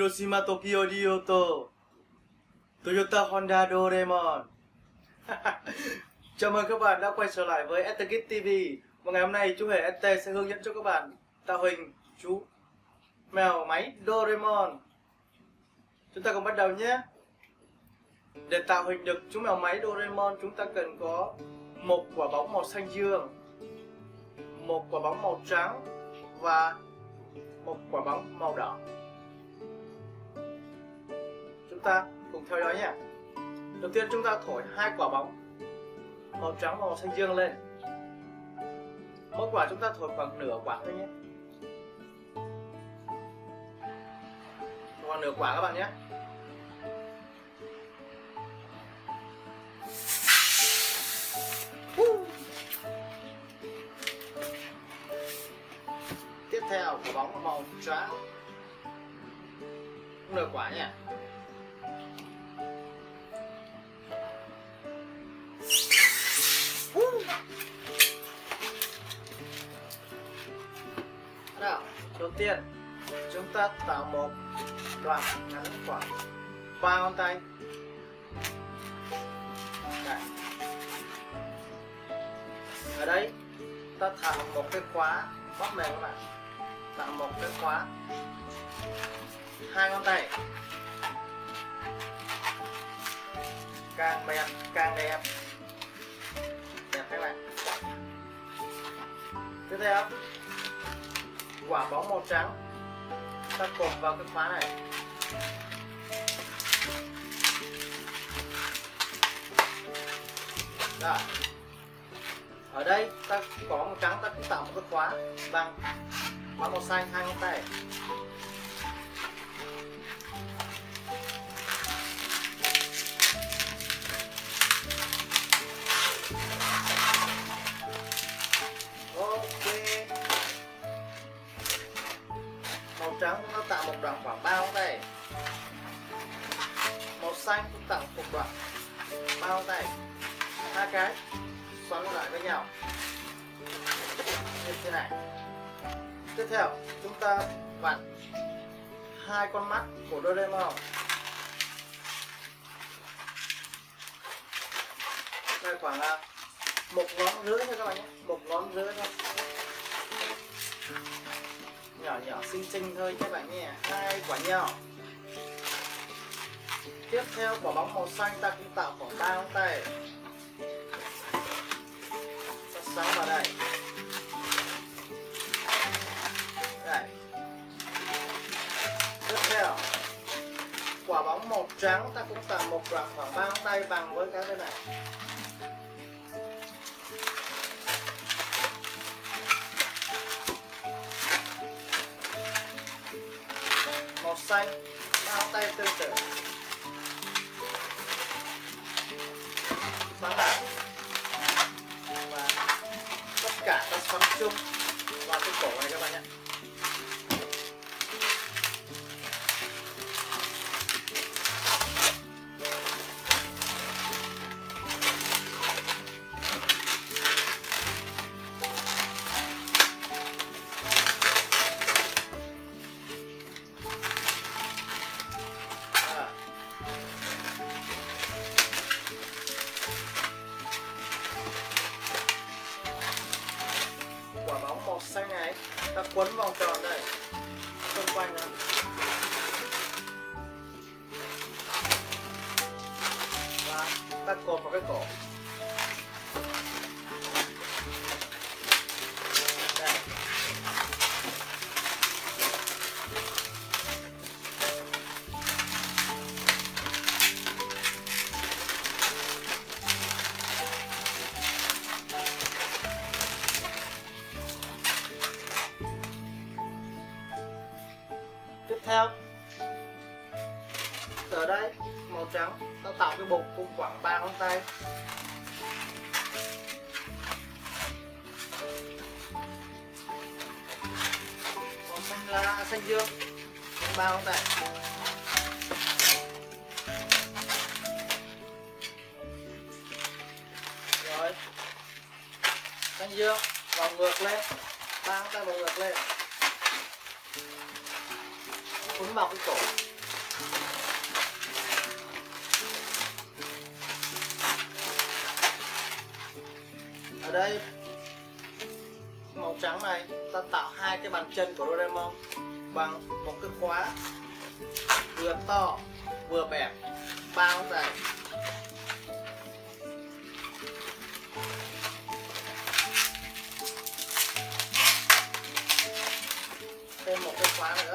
Hiroshima, Tokyo, Kyoto, Toyota, Honda, Doraemon. Chào mừng các bạn đã quay trở lại với STKids TV. Và ngày hôm nay chú Hề ST sẽ hướng dẫn cho các bạn tạo hình chú mèo máy Doraemon. Chúng ta cùng bắt đầu nhé. Để tạo hình được chú mèo máy Doraemon, chúng ta cần có một quả bóng màu xanh dương, một quả bóng màu trắng và một quả bóng màu đỏ. Chúng ta cùng theo dõi nhé. Đầu tiên chúng ta thổi hai quả bóng màu trắng và màu xanh dương lên. Mỗi quả chúng ta thổi khoảng nửa quả thôi nhé. Khoảng nửa quả các bạn nhé. Tiếp theo quả bóng màu trắng, nửa quả nhé. Nào, đầu tiên chúng ta tạo một đoạn ngắn khoảng 3 ngón tay. Đây. Ở đây ta tạo một cái khóa bóp mềm các bạn. Tạo một cái khóa 2 ngón tay. Càng mềm càng đẹp. Đẹp các bạn. Tiếp theo, quả bóng màu trắng ta cột vào cái khóa này. Rồi. Ở đây ta có màu trắng, ta cũng tạo một cái khóa bằng khóa màu xanh 2 ngón tay. Màu trắng nó tạo một đoạn khoảng 3 ngón tay. Màu xanh cũng tạo một đoạn 3 ngón tay. Hai cái xoắn lại với nhau như thế này. Tiếp theo chúng ta vặn hai con mắt của Doraemon. Đây khoảng một ngón rưỡi thôi các bạn nhé, một ngón rưỡi thôi. Nhỏ nhỏ xinh xinh thôi các bạn nhé, hai quả nhỏ. Tiếp theo quả bóng màu xanh ta cũng tạo khoảng 3 ngón tay. Ta sáng vào đây. Đây. Tiếp theo quả bóng màu trắng ta cũng tạo một đoạn khoảng 3 ngón tay bằng với cái bên này. Màu xanh 3 ngón tay tương tự. Xoắn lại và tất cả ta xoắn chung vào cái cổ này các bạn nhé. Quả bóng màu xanh này ta quấn vòng tròn đây, xung quanh nó. Và ta cột vào cái cổ. Đây. Tiếp theo, ở đây màu trắng ta tạo cái bụng cũng khoảng 3 ngón tay. Màu xanh là xanh dương, 3 ngón tay. Rồi, xanh dương vòng ngược lên, 3 ngón tay vòng ngược lên. Quấn vào cái cổ. đây màu trắng này ta tạo hai cái bàn chân của Doraemon bằng một cái khóa vừa to vừa bẹp, bao dài. Thêm một cái khóa nữa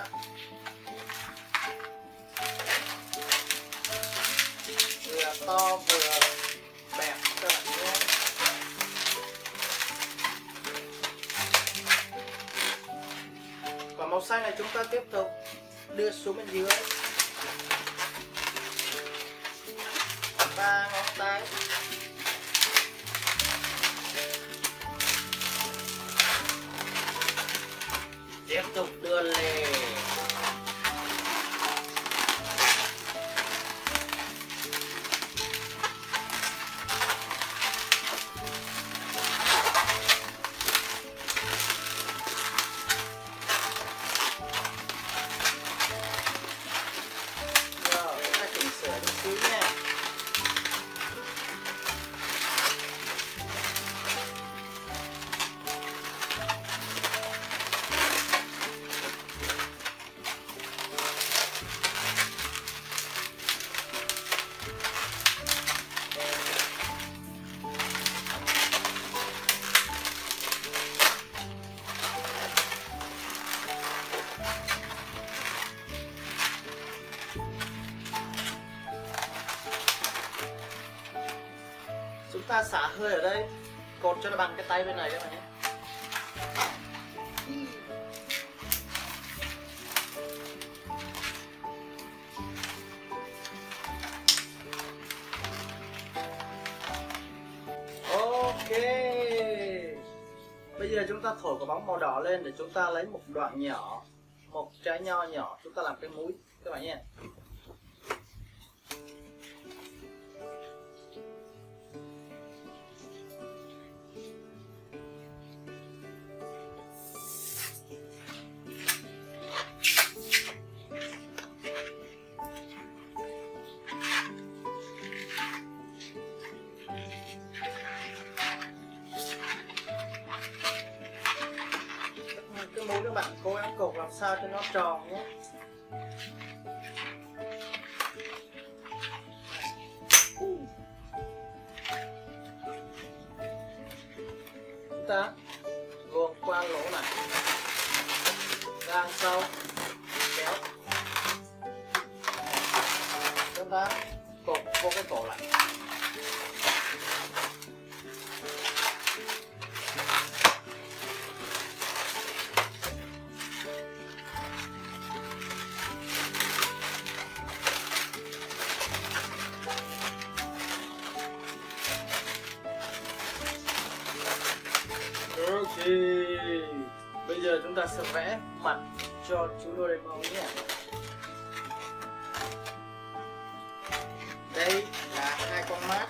vừa to vừa bẹp các bạn nhé. Và màu xanh này chúng ta tiếp tục đưa xuống bên dưới, 3 ngón tay. Tiếp tục đưa lên. Rồi, chúng ta chỉnh sửa một xíu nha. Chúng ta xả hơi ở đây, cột cho nó bằng cái tay bên này các bạn nhé. Ok. Bây giờ chúng ta thổi quả bóng màu đỏ lên để chúng ta lấy một đoạn nhỏ, một trái nho nhỏ, chúng ta làm cái múi các bạn nhé. Cái múi các bạn cố gắng cột làm sao cho nó tròn nhé. Chúng ta luồn qua lỗ này, ra sau kéo, chúng ta cột vô cái cổ lại. Ok, bây giờ chúng ta sẽ vẽ mặt cho chú Doraemon nhé. Đây là hai con mắt.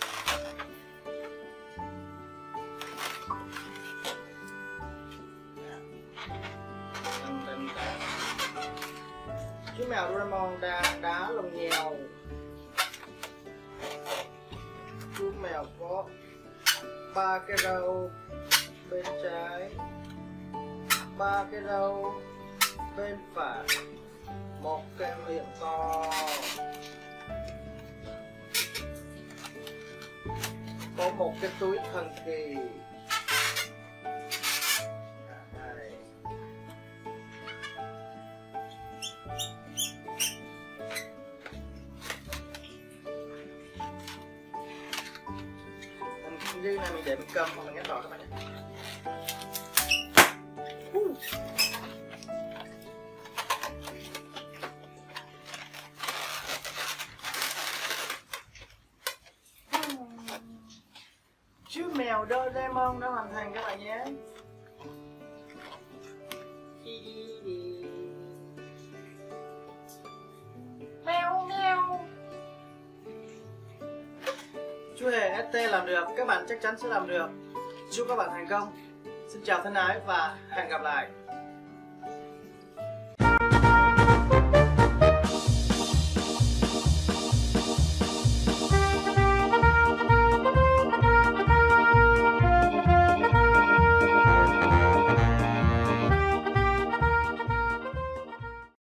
Chú mèo Doraemon đang đá lông nhèo. Chú mèo có 3 cái râu bên trái, 3 cái râu bên phải, một cái miệng to, có một cái túi thần kỳ. Đây. Hình như này mình để mình cầm hoặc là ngắt đỏ các bạn nhé. Chú mèo Doraemon đã hoàn thành các bạn nhé. Mèo mèo. Chú hề ST làm được, các bạn chắc chắn sẽ làm được. Chúc các bạn thành công. Xin chào thân ái và hẹn gặp lại.